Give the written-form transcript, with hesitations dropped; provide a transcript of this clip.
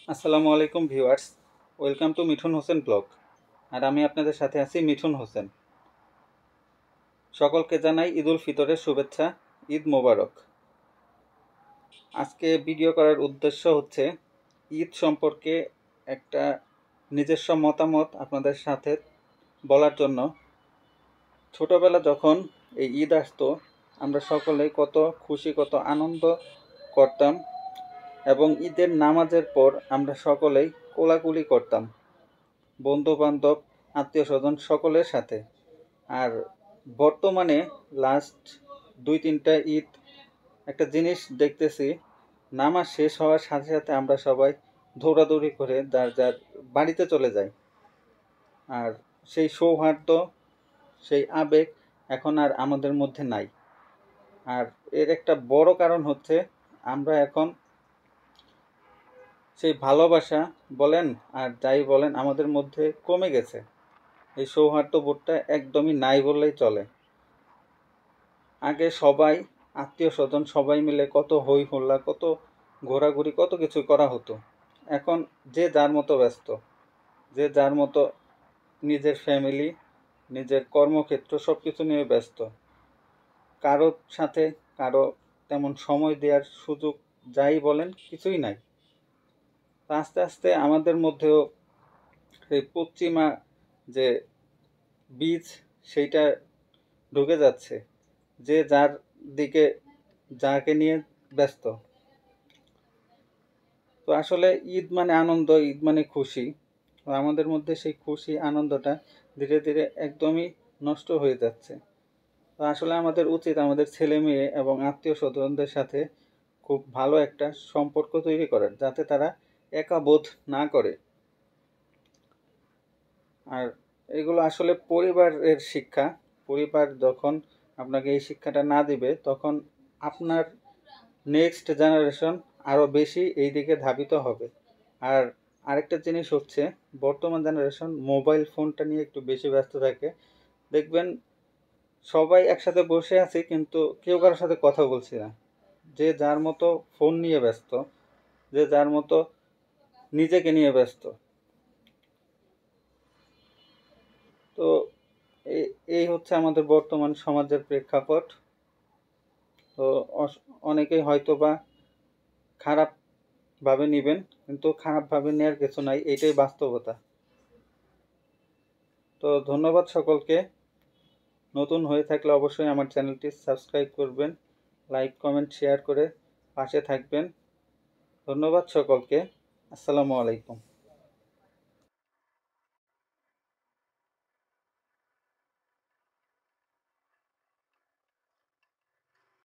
আসসালামু আলাইকুম viewers, welcome to Mithun Hossain blog. আর আমি আপনাদের সাথে আছি মিঠুন হোসেন। সকলকে জানাই ঈদ উল ফিতরের শুভেচ্ছা, ঈদ মোবারক। আজকে ভিডিও করার উদ্দেশ্য হচ্ছে ঈদ সম্পর্কে একটা নিজস্ব মতামত আপনাদের সাথে বলার জন্য। ছোটবেলা যখন এই ঈদ আসতো, আমরা সকলেই কত খুশি, কত আনন্দ করতাম এবং ঈদের নামাজের পর আমরা সকলেই কোলাকুলি করতাম বন্ধু বান্ধব, আত্মীয় স্বজন সকলের সাথে। আর বর্তমানে লাস্ট 2-3টা ঈদ একটা জিনিস দেখতেছি, নামাজ শেষ হওয়ার সাথে সাথে আমরা সবাই দৌড়াদৌড়ি করে যার যার বাড়িতে চলে যাই। আর সেই সৌহার্দ্য, সেই আবেগ এখন আর আমাদের মধ্যে নাই। আর এর একটা বড় কারণ হচ্ছে আমরা এখন সেই ভালোবাসা বলেন আর যাই বলেন আমাদের মধ্যে কমে গেছে। এই সৌহার্দ্যবোধটা একদমই নাই বললেই চলে। আগে সবাই আত্মীয় স্বজন সবাই মিলে কত হই হল্লা, কত ঘোরাঘুরি, কত কিছু করা হতো। এখন যে যার মতো ব্যস্ত, যে যার মতো নিজের ফ্যামিলি, নিজের কর্মক্ষেত্র সব কিছু নিয়ে ব্যস্ত। কারোর সাথে কারো তেমন সময় দেওয়ার সুযোগ যাই বলেন কিছুই নাই। তা আস্তে আস্তে আমাদের মধ্যেও সেই পশ্চিমা যে বীজ সেইটা ঢুকে যাচ্ছে, যে যার দিকে যাকে নিয়ে ব্যস্ত। তো আসলে ঈদ মানে আনন্দ, ঈদ মানে খুশি। তো আমাদের মধ্যে সেই খুশি আনন্দটা ধীরে ধীরে একদমই নষ্ট হয়ে যাচ্ছে। তো আসলে আমাদের উচিত আমাদের ছেলে মেয়ে এবং আত্মীয় স্বজনদের সাথে খুব ভালো একটা সম্পর্ক তৈরি করার, যাতে তারা একা বোধ না করে। আর এগুলো আসলে পরিবারের শিক্ষা। পরিবার যখন আপনাকে এই শিক্ষাটা না দিবে, তখন আপনার নেক্সট জেনারেশন আরও বেশি এই দিকে ধাবিত হবে। আর আরেকটা জিনিস হচ্ছে, বর্তমান জেনারেশন মোবাইল ফোনটা নিয়ে একটু বেশি ব্যস্ত থাকে। দেখবেন সবাই একসাথে বসে আছি কিন্তু কেউ কারোর সাথে কথা বলছি না। যে যার মতো ফোন নিয়ে ব্যস্ত, যে যার মতো নিজেকে নিয়ে ব্যস্ত। তো এই এই হচ্ছে আমাদের বর্তমান সমাজের প্রেক্ষাপট। তো অনেকেই হয়তো বা খারাপ ভাবে নিবেন, কিন্তু খারাপ ভাবে নেওয়ার কিছু নাই, এটাই বাস্তবতা। তো ধন্যবাদ সকলকে। নতুন হয়ে থাকলে অবশ্যই আমার চ্যানেলটি সাবস্ক্রাইব করবেন, লাইক কমেন্ট শেয়ার করে পাশে থাকবেন। ধন্যবাদ সকলকে। আসসালামু আলাইকুম।